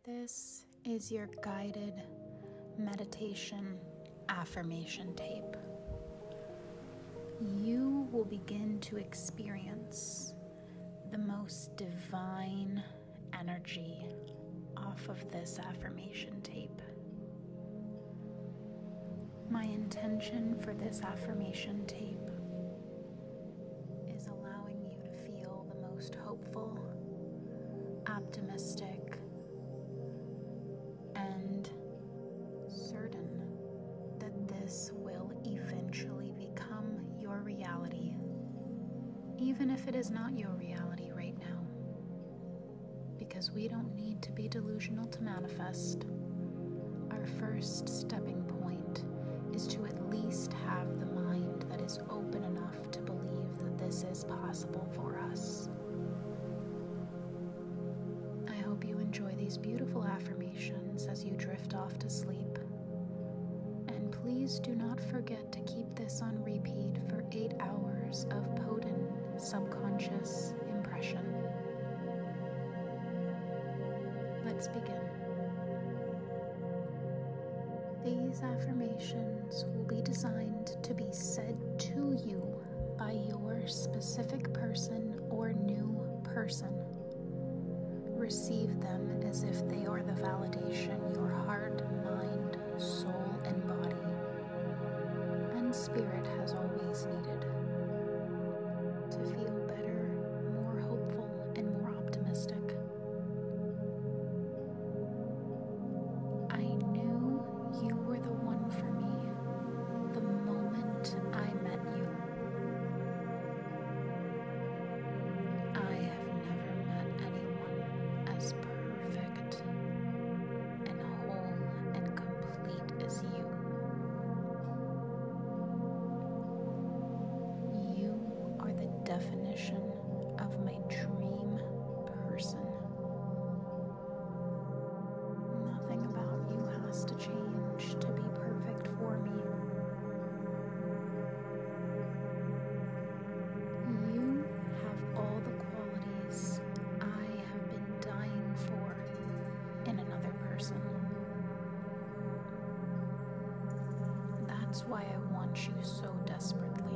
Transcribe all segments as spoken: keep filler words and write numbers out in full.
This is your guided meditation affirmation tape. You will begin to experience the most divine energy off of this affirmation tape. My intention for this affirmation tape is allowing you to feel the most hopeful, optimistic, and certain that this will eventually become your reality, even if it is not your reality right now, because we don't need to be delusional to manifest. Our first stepping point is to at least have the mind that is open enough to believe that this is possible for us. I hope you enjoy these beautiful affirmations as you drift off to sleep. And please do not forget to keep this on repeat for eight hours of potent subconscious impression. Let's begin. These affirmations will be designed to be said to you by your specific person or new person. Receive them as if they are the validation your heart, mind, soul, and body, and spirit has always needed to feel better, more hopeful, and more optimistic. I knew you were the one for me the moment I met you. I have never met anyone as perfect and whole and complete as you. You are the definition of my dream person. Nothing about you has to change to be perfect for me. You have all the qualities I have been dying for in another person. That's why I want you so desperately.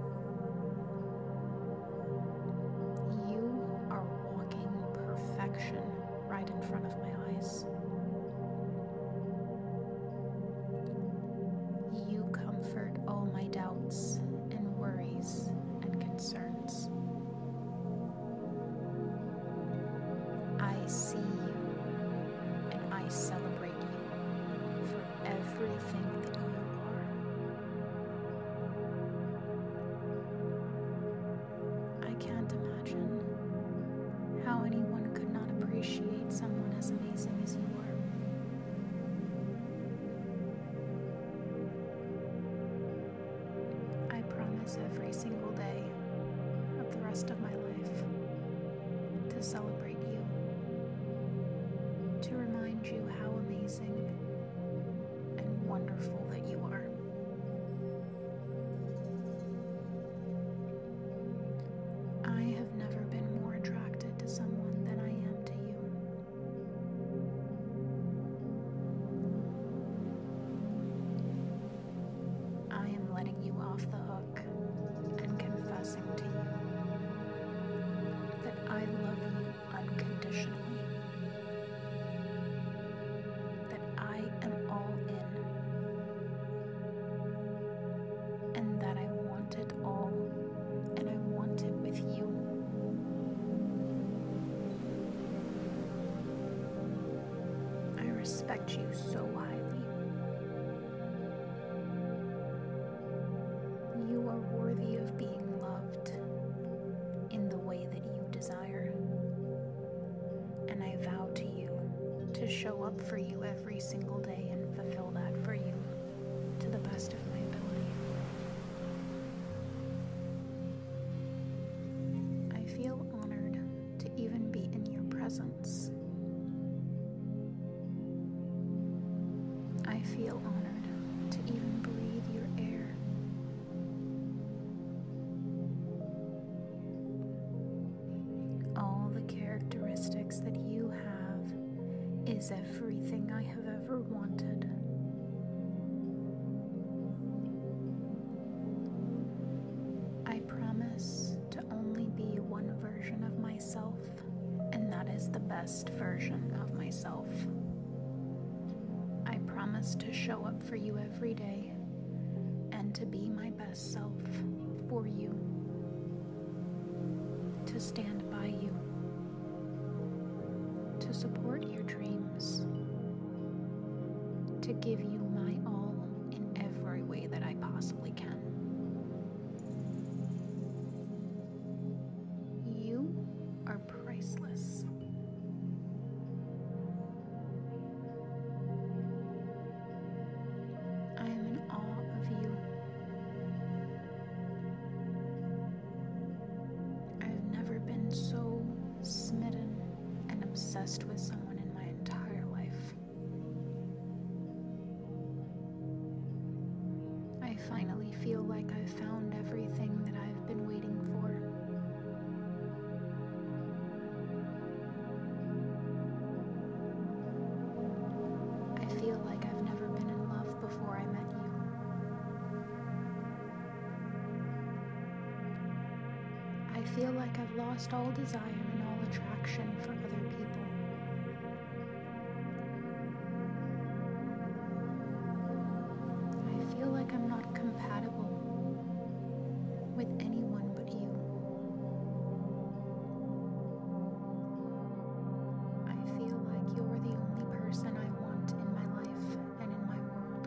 You are walking perfection right in front of my eyes. You comfort all my doubts and worries and concerns. I see you and I celebrate you for everything that you are. I can't imagine how anyone could not appreciate someone as amazing as you are. I promise every single day of the rest of my life to celebrate you, to remind you how amazing and wonderful that you are. I have never been more attracted to someone than I am to you. I am letting you off the hook and confessing to you that I love you unconditionally, that I am all in, and that I want it all, and I want it with you. I respect you so highly. You are worthy of being loved in the way that you desire, and I vow to you to show up for you every single day and fulfill that for you to the best of my ability. I feel honored to even be in your presence. I feel honored to even breathe your air. All the characteristics that you have is everything I have ever wanted. I promise to only be one version of myself, and that is the best version of myself. I promise to show up for you every day and to be my best self for you, to stand by you, to support your dreams, to give you my all in every way that I possibly can. You are priceless. I am in awe of you. I've never been so smitten and obsessed with someone in my entire life. I finally feel like I've found everything that I've been waiting for. I feel like I've never been in love before I met you. I feel like I've lost all desire and all attraction for other people. I feel like I'm not compatible with anyone but you. I feel like you're the only person I want in my life and in my world.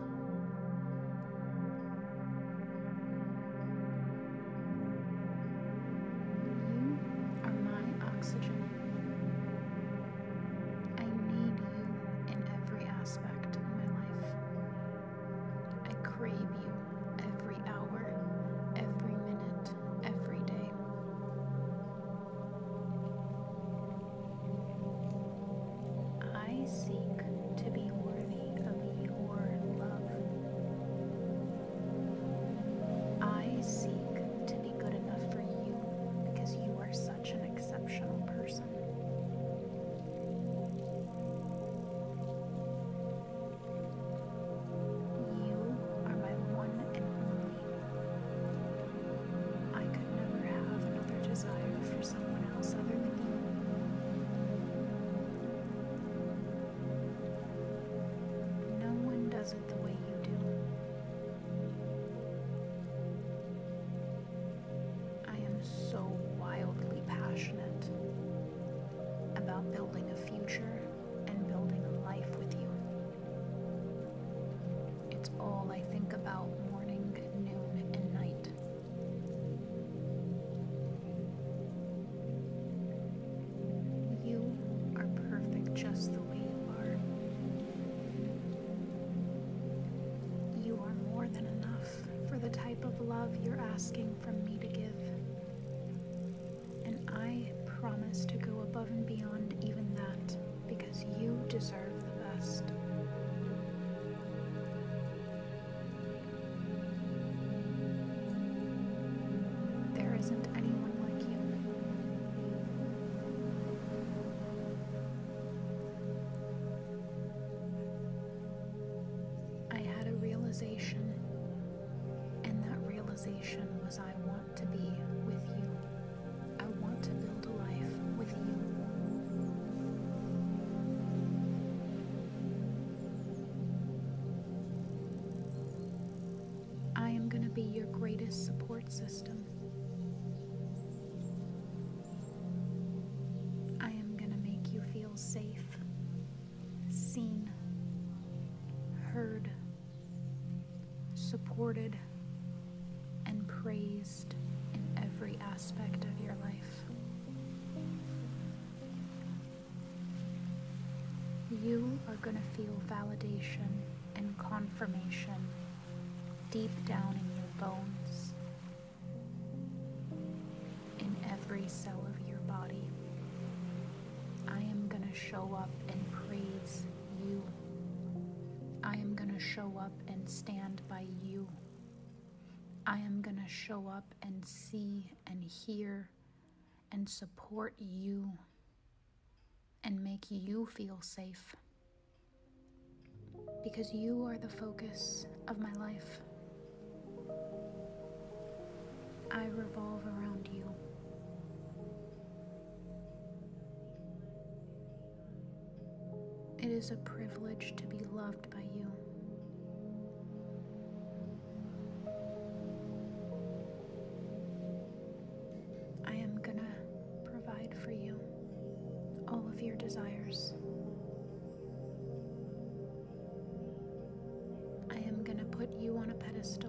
You are my oxygen. I need you in every aspect of my life. I crave you every hour, every minute, every day. I seek to be worthy of your love. I seek to be good enough for you because you are such an exceptional person. You are my one and only. I could never have another desire for someone else other than you. No one does it the way you do. I am so wildly passionate about building a future and building a life with you. It's all I think about morning, noon, and night. You are perfect just the way you are. You are more than enough for the type of love you're asking from me to give. And I promise to go above and beyond even that because you deserve the best. There isn't anyone like you. I had a realization, and that realization was I want to be with you. I want to build a life with you. I am going to be your greatest support system. I am going to make you feel safe, seen, heard, supported, and praised in every aspect of your life. You are going to feel validation and confirmation deep down in your bones, in every cell of your body. I am going to show up and praise you. I am going to show up and stand by you. I am going to show up and see and hear and support you and make you feel safe. because you are the focus of my life. I revolve around you. It is a privilege to be loved by you. I am gonna provide for you all of your desires. I am gonna put you on a pedestal.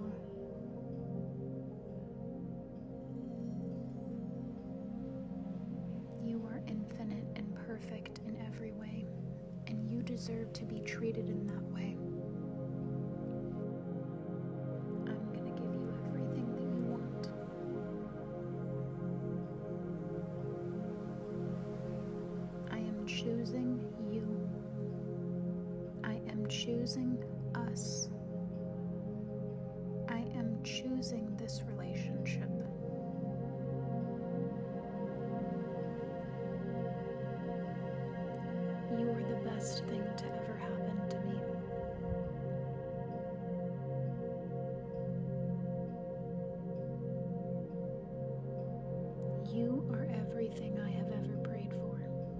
You are infinite and perfect in every way, and you deserve to be treated in that way. I'm gonna give you everything that you want. I am choosing you. I am choosing us. I am choosing this relationship. You are the best thing to ever happen to me. You are everything I have ever prayed for.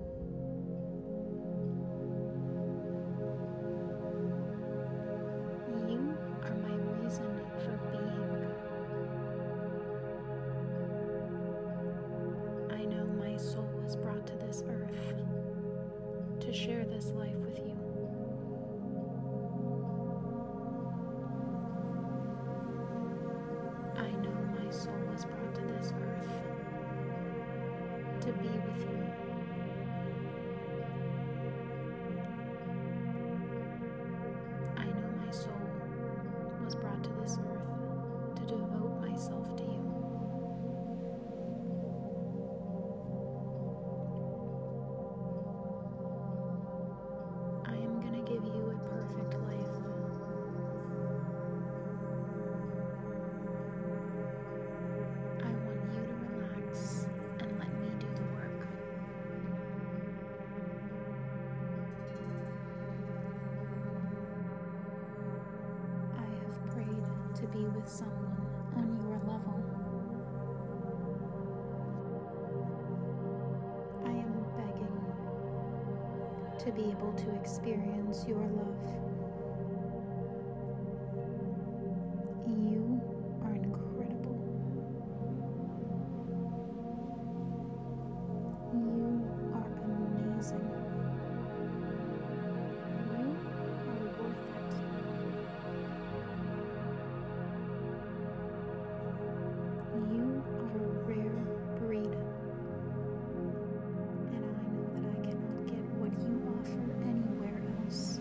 You are my reason for being. I know my soul was brought to this earth to share this life with you. I know my soul was brought to this earth to be with you. I know my soul was brought to this earth to devote myself to you. I am gonna give you a perfect life. I want you to relax and let me do the work. I have prayed to be with someone on your level. I am begging to be able to experience your love. You are incredible. You are amazing. You are worth it. You are a rare breed. And I know that I cannot get what you offer anywhere else.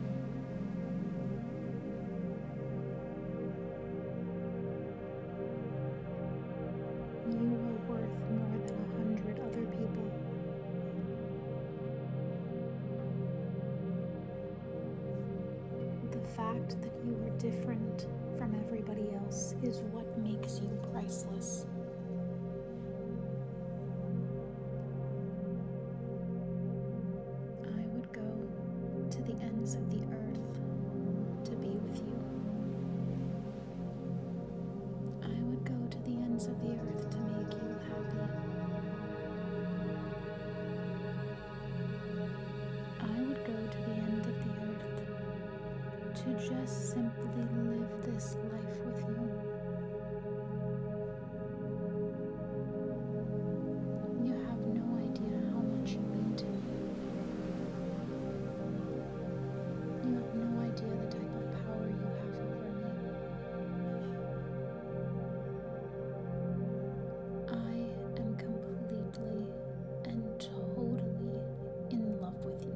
You are worth more than a hundred other people. The fact that you are different from everybody else is what makes you priceless. I would go to the ends of the earth to be with you. I would go to the ends of the earth to make you happy. I would go to the end of the earth to just simply live this life with you. You have no idea how much you mean to me. You have no idea the type of power you have over me. I am completely and totally in love with you.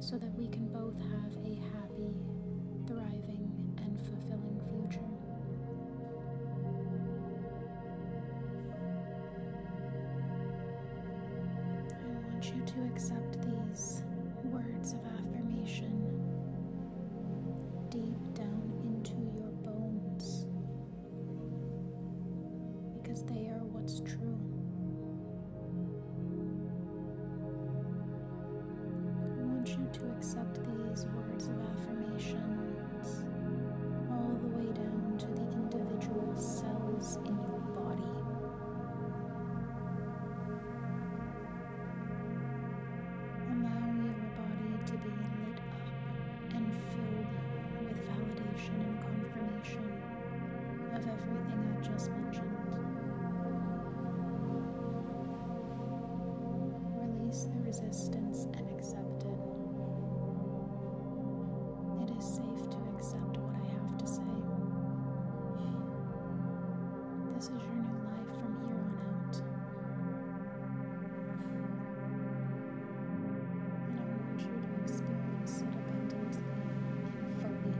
so that we can both have a happy, thriving, and fulfilling future. I want you to accept these words of affirmation deep down into your bones, because they are what's true. I want you to accept these words of affirmations all the way down to the individual cells in your body. Allow your body to be lit up and filled with validation and confirmation of everything I just mentioned. Release the resistance and accept it. It is safe to accept what I have to say. This is your new life from here on out. And I want you to experience it abundantly and fully.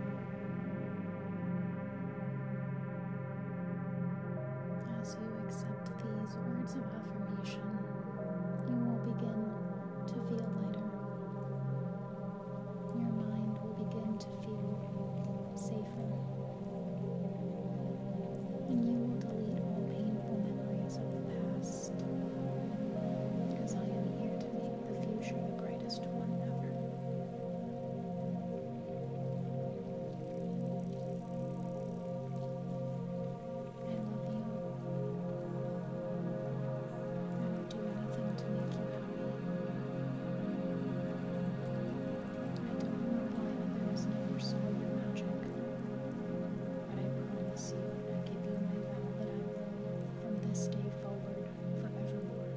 As you accept these words of affirmation, you will begin to feel lighter. Your mind will begin to feel safer. And you will delete all painful memories of the past, because I am here to make the future the brightest one ever. I love you. I would do anything to make you happy. I don't know why others never saw your magic, but I promise you and I give you my vow that I will, from this day forward, forevermore.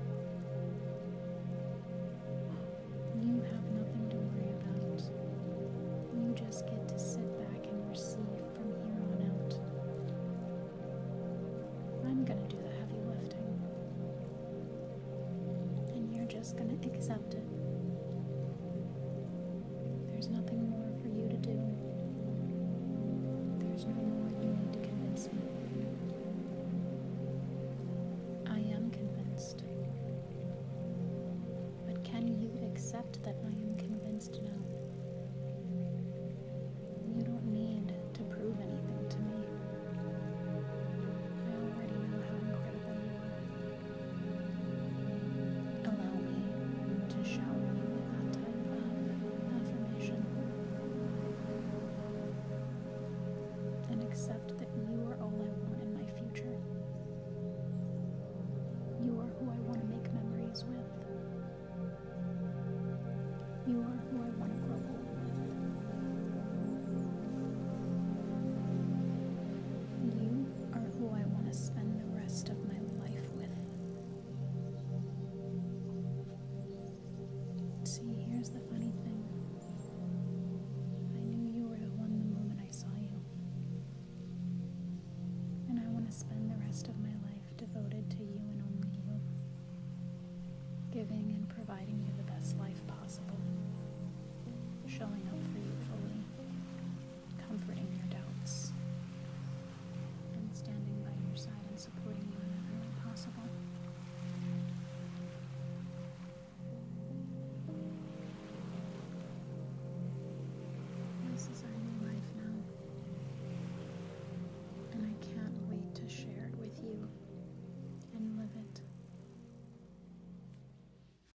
You have nothing to worry about. You just get to sit back and receive from here on out. I'm gonna do the heavy lifting, and you're just gonna accept it.